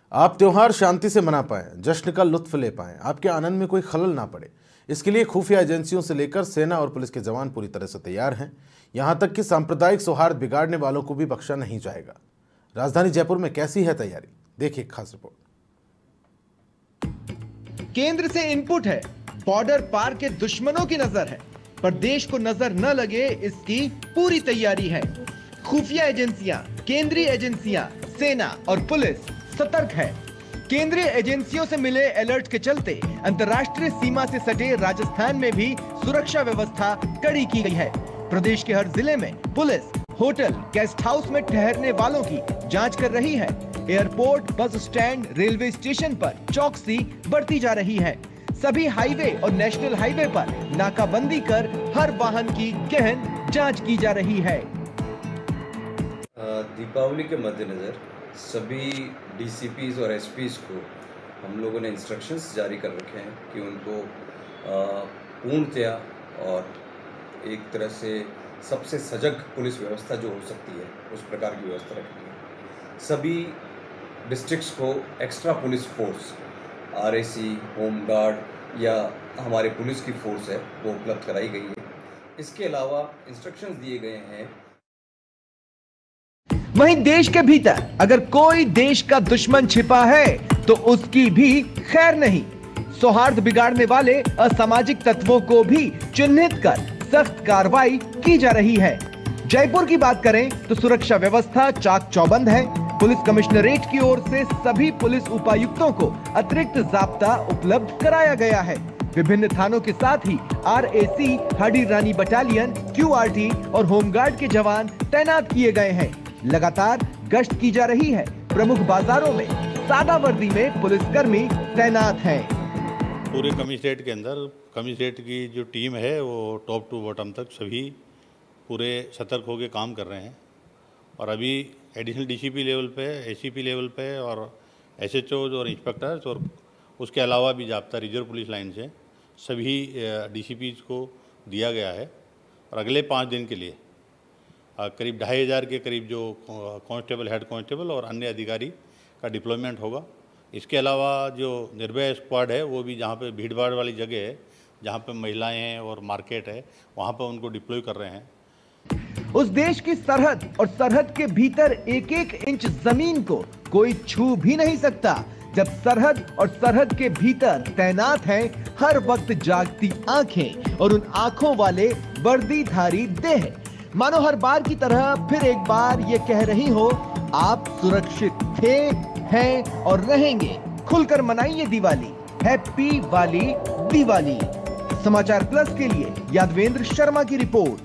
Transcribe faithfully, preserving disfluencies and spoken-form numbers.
आप त्योहार शांति से मना पाएं, जश्न का लुत्फ ले पाएं, आपके आनंद में कोई खलल ना पड़े, इसके लिए खुफिया एजेंसियों से लेकर सेना और पुलिस के जवान पूरी तरह से तैयार हैं। यहां तक कि सांप्रदायिक सौहार्द बिगाड़ने वालों को भी बख्शा नहीं जाएगा। राजधानी जयपुर में कैसी है तैयारी, देखिए खास रिपोर्ट। केंद्र से इनपुट है, बॉर्डर पार के दुश्मनों की नजर है, पर देश को नजर न लगे इसकी पूरी तैयारी है। खुफिया एजेंसियां, केंद्रीय एजेंसियां, सेना और पुलिस सतर्क है। केंद्रीय एजेंसियों से मिले अलर्ट के चलते अंतर्राष्ट्रीय सीमा से सटे राजस्थान में भी सुरक्षा व्यवस्था कड़ी की गई है। प्रदेश के हर जिले में पुलिस होटल, गेस्ट हाउस में ठहरने वालों की जांच कर रही है। Airport, bus stand, railway station पर चौकसी बढ़ती जा रही है। सभी हाईवे और नेशनल हाईवे पर नाकाबंदी कर हर वाहन की गहन जांच की जा रही है। दीपावली के मद्देनजर सभी डीसीपीज और एसपीज को हम लोगों ने इंस्ट्रक्शंस जारी कर रखे हैं कि उनको पूर्णतया और एक तरह से सबसे सजग पुलिस व्यवस्था जो हो सकती है उस प्रकार की व्यवस्था रखनी है। सभी डिस्ट्रिक्ट्स को extra police force, RAC, home guard या हमारे पुलिस की फोर्स है वो उपलब्ध कराई गई है। इसके अलावा इंस्ट्रक्शंस दिए गए हैं। वहीं देश के भीतर अगर कोई देश का दुश्मन छिपा है तो उसकी भी खैर नहीं। सौहार्द बिगाड़ने वाले असामाजिक तत्वों को भी चिन्हित कर सख्त कार्रवाई की जा रही है। जयपुर की बात करें तो सुरक्षा व्यवस्था चाक चौबंद है। पुलिस कमिश्नरेट की ओर से सभी पुलिस उपायुक्तों को अतिरिक्त जाब्ता उपलब्ध कराया गया है। विभिन्न थानों के साथ ही RAC, Hadi Rani battalion, QRT और होमगार्ड के जवान तैनात किए गए हैं। लगातार गश्त की जा रही है। प्रमुख बाजारों में सादा वर्दी में पुलिसकर्मी तैनात हैं। पूरे कमिश्नरेट के अंदर कमिश्नरेट की जो टीम है वो टॉप टू बॉटम तक सभी पूरे सतर्क होकर काम कर रहे हैं। और अभी एडिशनल डीसीपी लेवल पे, एसीपी लेवल पे और एसएचओ और इंस्पेक्टर्स और उसके अलावा भी जाब्ता रिजर्व पुलिस लाइन से सभी डीसीपीज को दिया गया है। और अगले पाँच दिन के लिए करीब ढाई हज़ार के करीब जो कांस्टेबल, हेड कांस्टेबल और अन्य अधिकारी का डिप्लॉयमेंट होगा। इसके अलावा जो निर्भया स्क्वाड है वो भी जहाँ पे भीड़ भाड़ वाली जगह है, जहाँ पे महिलाएं हैं और मार्केट है, वहाँ पे उनको डिप्लॉय कर रहे हैं। उस देश की सरहद और सरहद के भीतर एक एक इंच जमीन को कोई छू भी नहीं सकता। जब सरहद और सरहद के भीतर तैनात हैं हर वक्त जागती आंखें और उन आंखों वाले वर्दीधारी देह, मानो हर बार की तरह फिर एक बार ये कह रही हो, आप सुरक्षित थे, हैं और रहेंगे। खुलकर मनाइए दिवाली, हैप्पी वाली दिवाली। समाचार प्लस के लिए यादवेंद्र शर्मा की रिपोर्ट।